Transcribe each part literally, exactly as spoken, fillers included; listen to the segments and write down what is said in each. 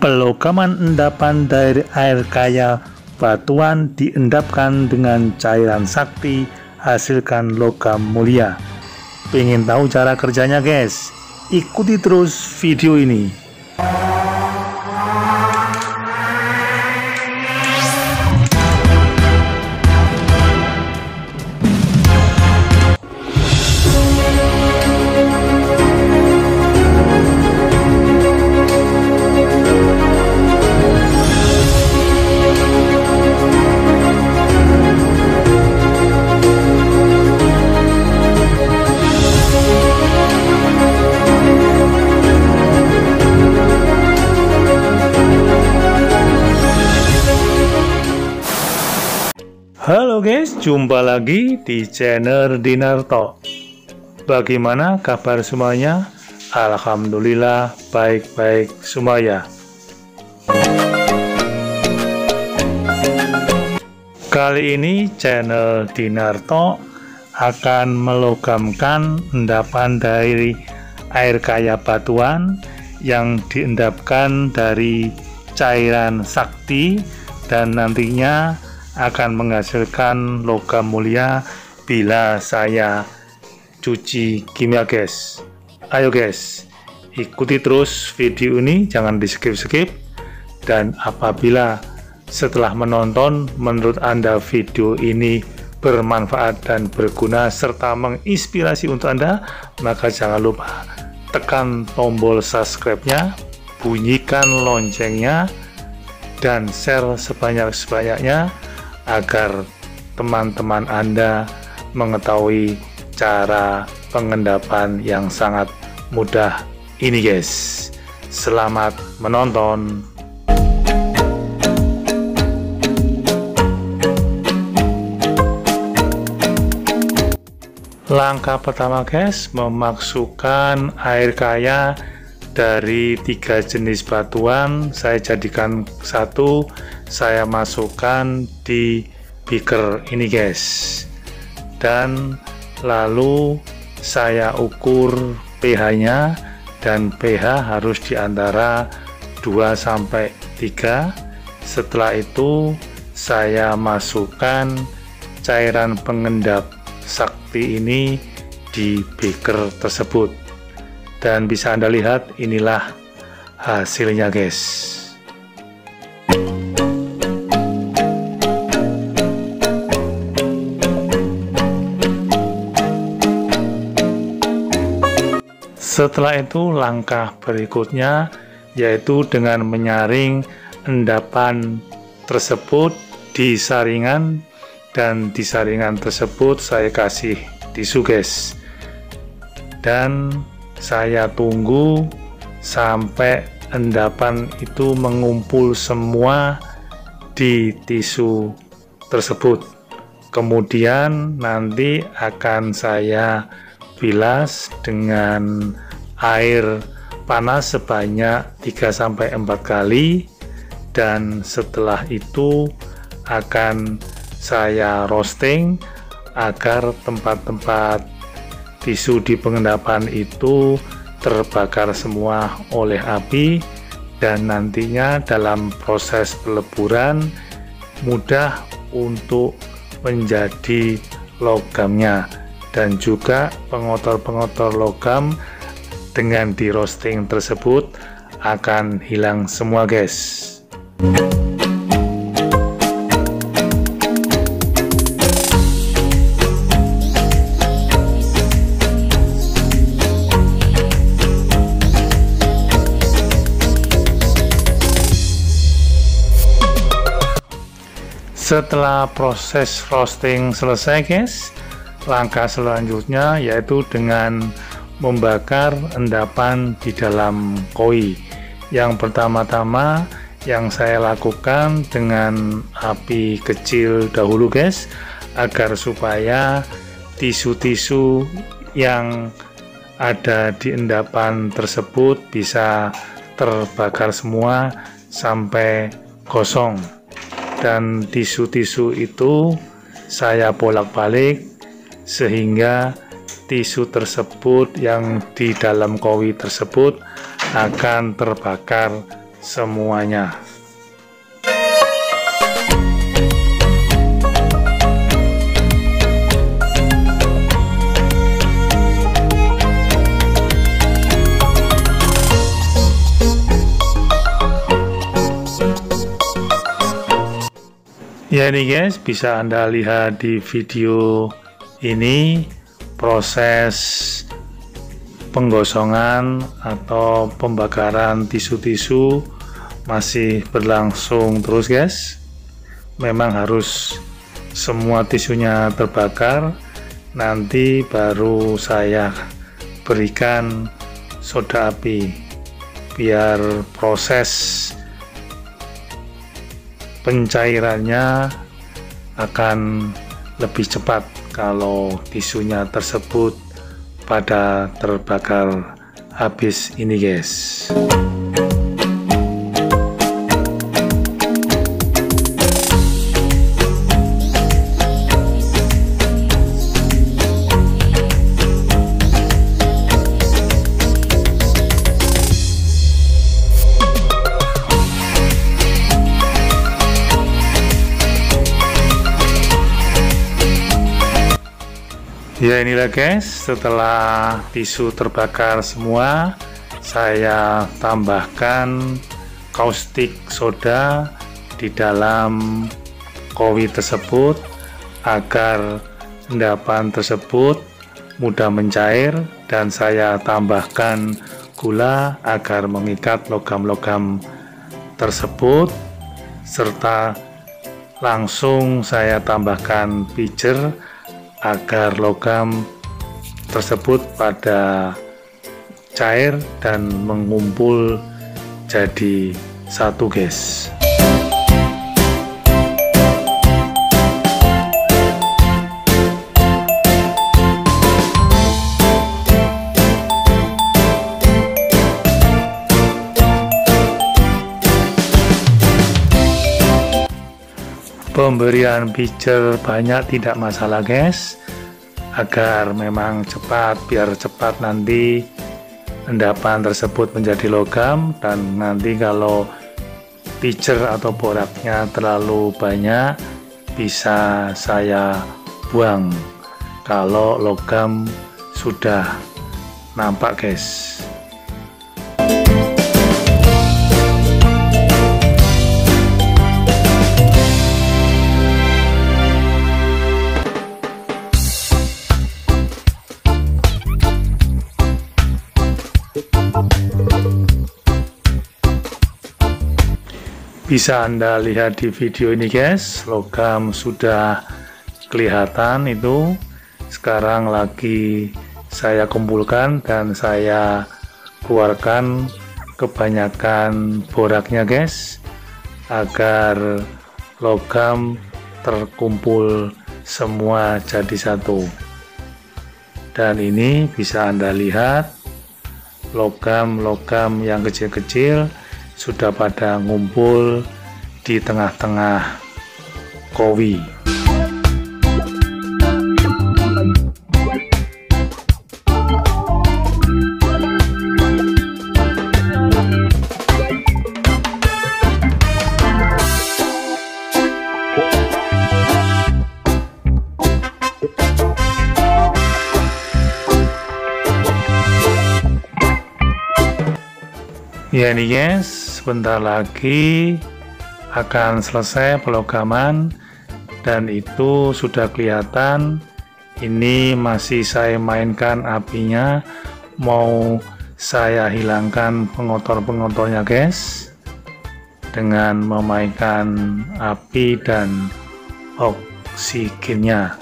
Pelogaman endapan dari air kaya batuan diendapkan dengan cairan sakti, hasilkan logam mulia. Pengen tahu cara kerjanya guys? Ikuti terus video ini. Halo guys, jumpa lagi di channel Dinarto. Bagaimana kabar semuanya? Alhamdulillah baik-baik semuanya. Kali ini channel Dinarto akan melogamkan endapan dari air kaya batuan yang diendapkan dari cairan sakti dan nantinya akan menghasilkan logam mulia bila saya cuci kimia guys. Ayo guys, ikuti terus video ini, jangan di skip-skip. Dan apabila setelah menonton menurut Anda video ini bermanfaat dan berguna serta menginspirasi untuk Anda, maka jangan lupa tekan tombol subscribe-nya, bunyikan loncengnya, dan share sebanyak-banyaknya agar teman-teman Anda mengetahui cara pengendapan yang sangat mudah ini guys. Selamat menonton. Langkah pertama guys, memasukkan air kaya dari tiga jenis batuan. Saya jadikan satu, saya masukkan di beaker ini guys, dan lalu saya ukur pH nya, dan pH harus di antara dua sampai tiga. Setelah itu saya masukkan cairan pengendap sakti ini di beaker tersebut, dan bisa Anda lihat inilah hasilnya guys. Setelah itu langkah berikutnya yaitu dengan menyaring endapan tersebut di saringan, dan di saringan tersebut saya kasih tisu guys, dan saya tunggu sampai endapan itu mengumpul semua di tisu tersebut. Kemudian nanti akan saya bilas dengan air panas sebanyak tiga sampai empat kali, dan setelah itu akan saya roasting agar tempat-tempat tisu di pengendapan itu terbakar semua oleh api, dan nantinya dalam proses peleburan mudah untuk menjadi logamnya, dan juga pengotor-pengotor logam dengan di roasting tersebut akan hilang semua guys. Setelah proses roasting selesai guys, langkah selanjutnya yaitu dengan membakar endapan di dalam koi. Yang pertama-tama yang saya lakukan dengan api kecil dahulu guys, agar supaya tisu-tisu yang ada di endapan tersebut bisa terbakar semua sampai gosong. Dan tisu-tisu itu saya bolak-balik sehingga tisu tersebut yang di dalam koi tersebut akan terbakar semuanya. Ya ini guys, bisa Anda lihat di video ini proses penggosongan atau pembakaran tisu-tisu masih berlangsung terus guys. Memang harus semua tisunya terbakar, nanti baru saya berikan soda api biar proses pencairannya akan lebih cepat kalau tisunya tersebut pada terbakar habis ini guys. Ya inilah guys, setelah tisu terbakar semua, saya tambahkan kaustik soda di dalam kowi tersebut agar endapan tersebut mudah mencair, dan saya tambahkan gula agar mengikat logam-logam tersebut, serta langsung saya tambahkan pijer agar logam tersebut pada cair dan mengumpul jadi satu guys. Pemberian pijer banyak tidak masalah guys, agar memang cepat, biar cepat nanti endapan tersebut menjadi logam, dan nanti kalau pijer atau boraknya terlalu banyak bisa saya buang kalau logam sudah nampak guys. Bisa Anda lihat di video ini guys, logam sudah kelihatan itu. Sekarang lagi saya kumpulkan dan saya keluarkan kebanyakan boraknya guys, agar logam terkumpul semua jadi satu. Dan ini bisa Anda lihat, logam-logam yang kecil-kecil sudah pada ngumpul di tengah-tengah kowi. Ya ini guys, sebentar lagi akan selesai pelogaman, dan itu sudah kelihatan. Ini masih saya mainkan apinya, mau saya hilangkan pengotor-pengotornya guys, dengan memainkan api dan oksigennya.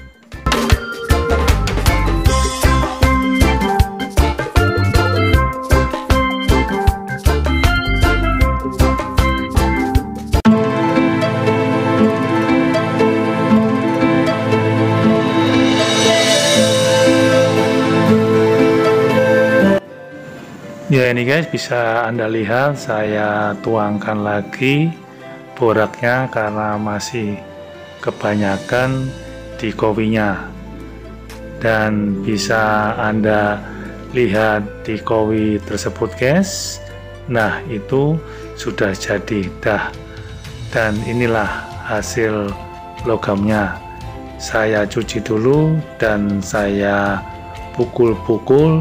Ya ini guys, bisa Anda lihat saya tuangkan lagi boraknya karena masih kebanyakan di kowinya, dan bisa Anda lihat di kowi tersebut guys, Nah, itu sudah jadi dah. Dan inilah hasil logamnya. Saya cuci dulu dan saya pukul-pukul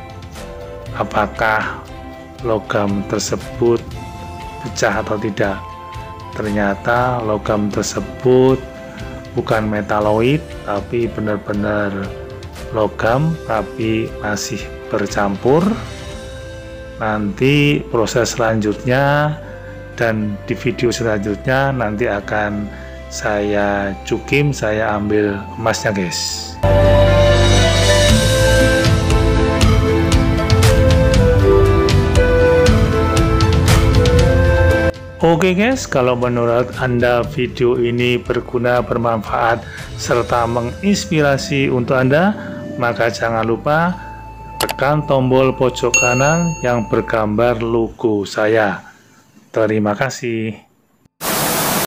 apakah logam tersebut pecah atau tidak. Ternyata logam tersebut bukan metaloid, tapi benar-benar logam, tapi masih bercampur. Nanti proses selanjutnya dan di video selanjutnya nanti akan saya cukim, saya ambil emasnya guys. Oke guys, kalau menurut Anda video ini berguna, bermanfaat, serta menginspirasi untuk Anda, maka jangan lupa tekan tombol pojok kanan yang bergambar logo saya. Terima kasih.